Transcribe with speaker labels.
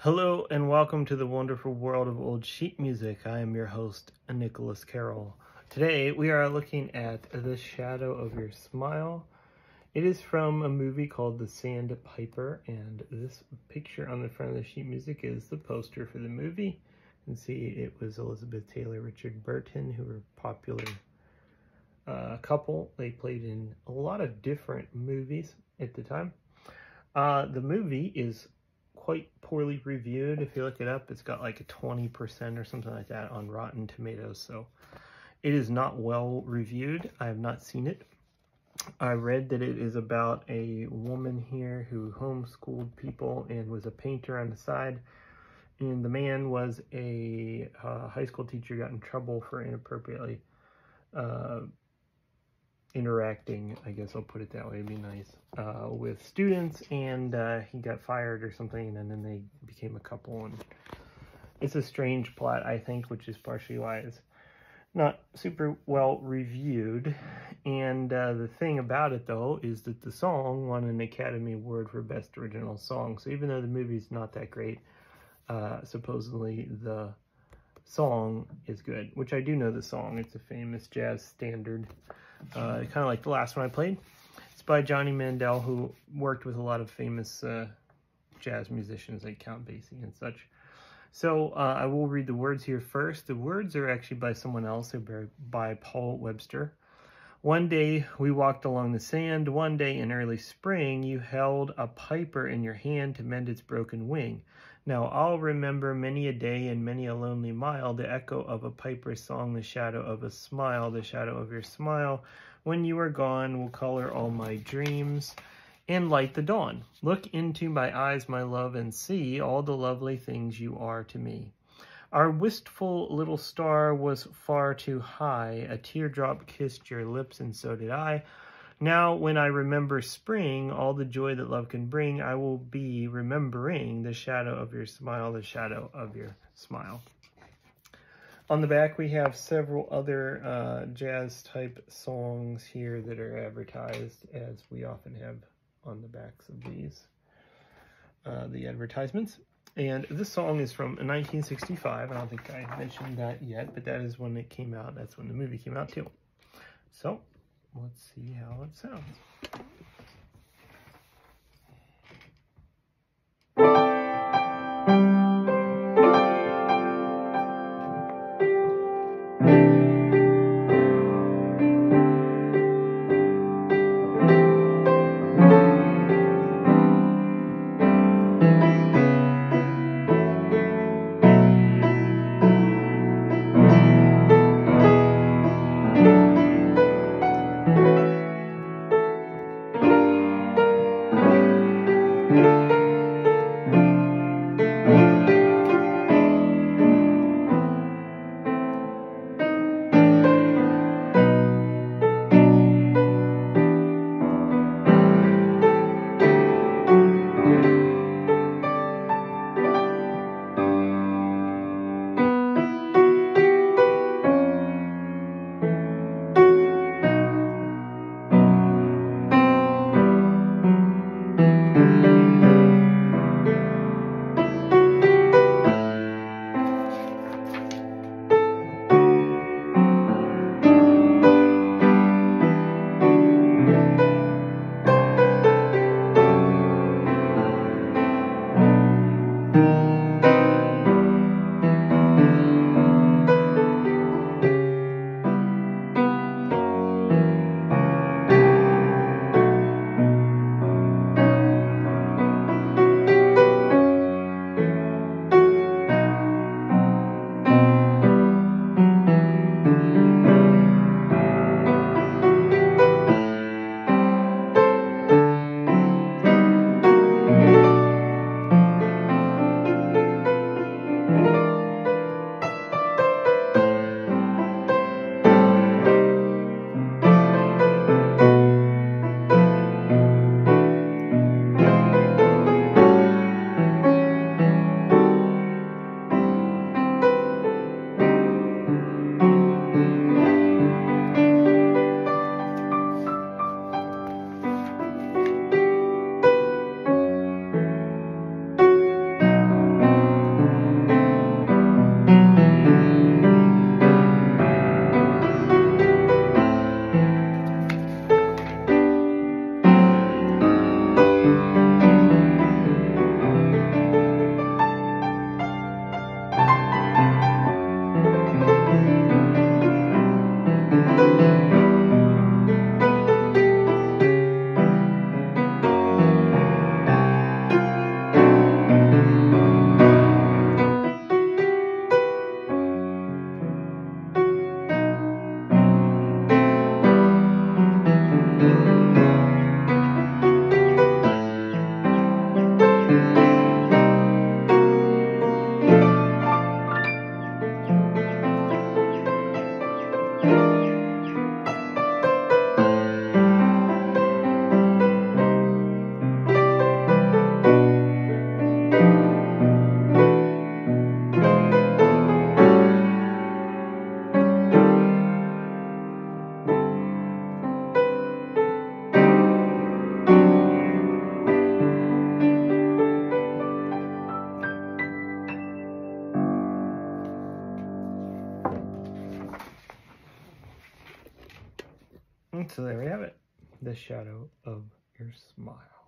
Speaker 1: Hello and welcome to the wonderful world of old sheet music. I am your host, Nicholas Carroll. Today we are looking at The Shadow of Your Smile. It is from a movie called The Sandpiper, and this picture on the front of the sheet music is the poster for the movie. You can see it was Elizabeth Taylor, Richard Burton, who were a popular couple. They played in a lot of different movies at the time. The movie is quite poorly reviewed. If you look it up, it's got like a 20% or something like that on Rotten Tomatoes, so it is not well reviewed. I have not seen it. I read that it is about a woman here who homeschooled people and was a painter on the side, and the man was a high school teacher, got in trouble for inappropriately interacting, I guess I'll put it that way, it'd be nice, with students, and he got fired or something, and then they became a couple, and it's a strange plot, I think, which is partially why it's not super well reviewed. And the thing about it, though, is that the song won an Academy Award for Best Original Song, so even though the movie's not that great, supposedly the song is good, which I do know the song. It's a famous jazz standard, kind of like the last one I played. It's by Johnny Mandel, who worked with a lot of famous jazz musicians like Count Basie and such. So I will read the words here first. The words are actually by someone else. They're by Paul Webster. One day we walked along the sand. One day in early spring, you held a piper in your hand to mend its broken wing. Now I'll remember many a day and many a lonely mile, the echo of a piper's song, the shadow of a smile, the shadow of your smile. When you are gone, will color all my dreams and light the dawn. Look into my eyes, my love, and see all the lovely things you are to me. Our wistful little star was far too high. A teardrop kissed your lips, and so did I. Now, when I remember spring, all the joy that love can bring, I will be remembering the shadow of your smile, the shadow of your smile. On the back, we have several other jazz-type songs here that are advertised, as we often have on the backs of these, the advertisements. And this song is from 1965. I don't think I mentioned that yet, but that is when it came out. That's when the movie came out, too. So let's see how it sounds. And so there we have it. The Shadow of Your Smile.